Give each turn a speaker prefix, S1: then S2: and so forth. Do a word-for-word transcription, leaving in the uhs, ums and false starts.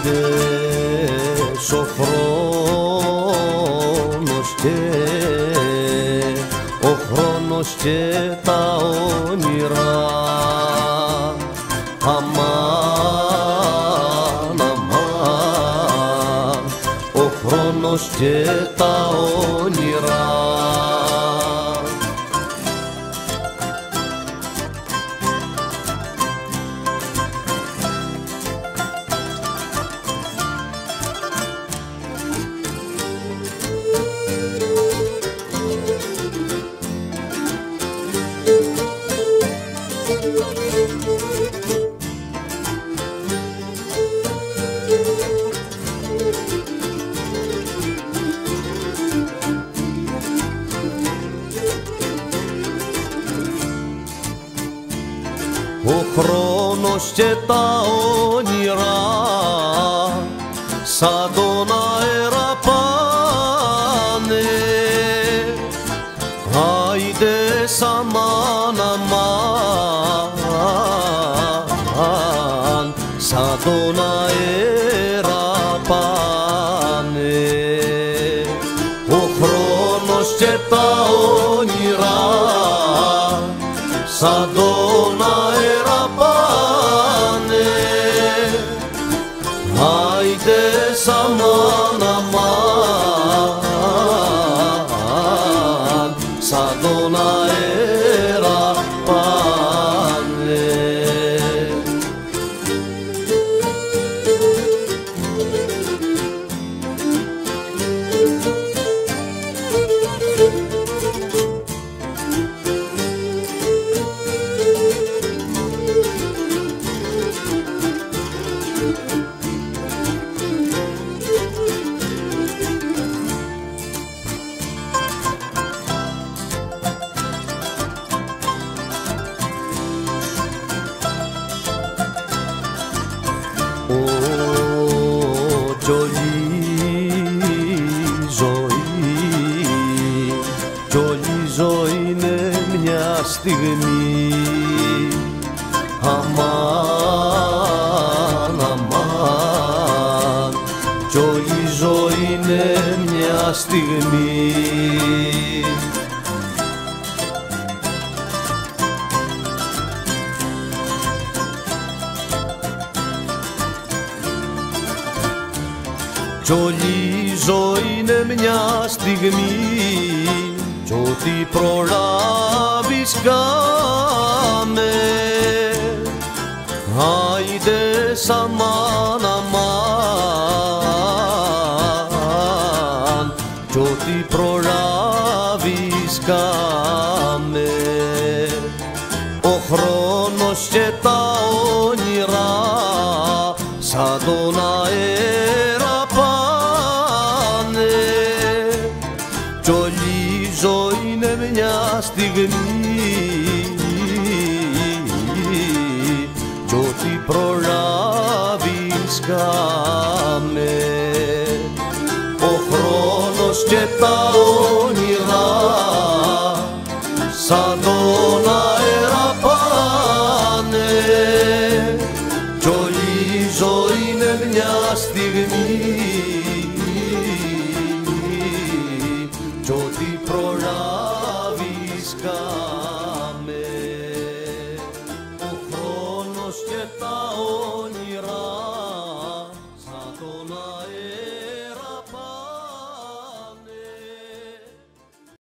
S1: Άιντες ο χρόνος και ο χρόνος και τα όνειρα. Αμάν, αμάν, ο χρόνος και τα όνειρα. Ο χρόνος και τα όνειρα σαν τον αέρα πάνε. Άιντες αμάν, αμάν, σαν τον αέρα πάνε. Ο χρόνος και τα όνειρα σαν τον αέρα πάνε. Άιντες αμάν, αμάν, σαν τον αέρα πάνε. Κι όλη η ζωή, κι όλη η ζωή είναι μια στιγμή. Αμάν, αμάν, κι όλη η ζωή είναι μια στιγμή. Κι όλη η ζωή είναι μια στιγμή κι ό,τι προλάβεις κάμε. Άιντες αμάν, αμάν, κι ό,τι προλάβεις κάμε. Ο χρόνος και τα όνειρα σαν τον αέρα πάνε. Κι όλη η ζωή είναι μια στιγμή κι ό,τι προλάβεις κάμε. Ο χρόνος και τα όνειρα σαν τον αέρα πάνε. Κι όλη η ζωή είναι μια στιγμή κι ό,τι προλάβεις κάνε.